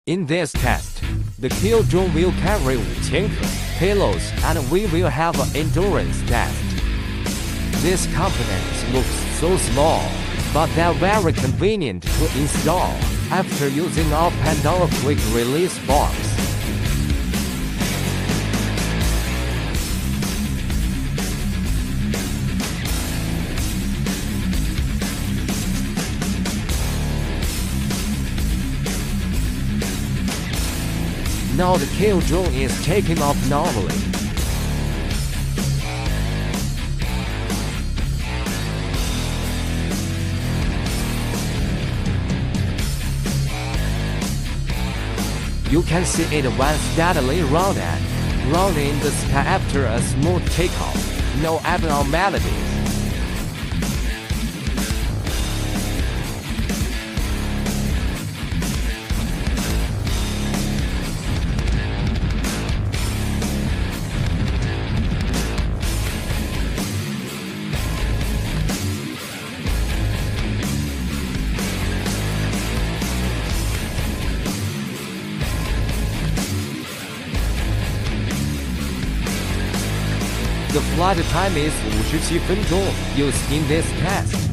In this test, the Keel drone will carry 5,000 payloads and we will have an endurance test. These components look so small, but they're very convenient to install after using our Pandora quick release box. Now the Keel drone is taking off normally. You can see it went steadily round in the sky after a smooth takeoff. No abnormalities. The flight time is 57分钟 used in this test.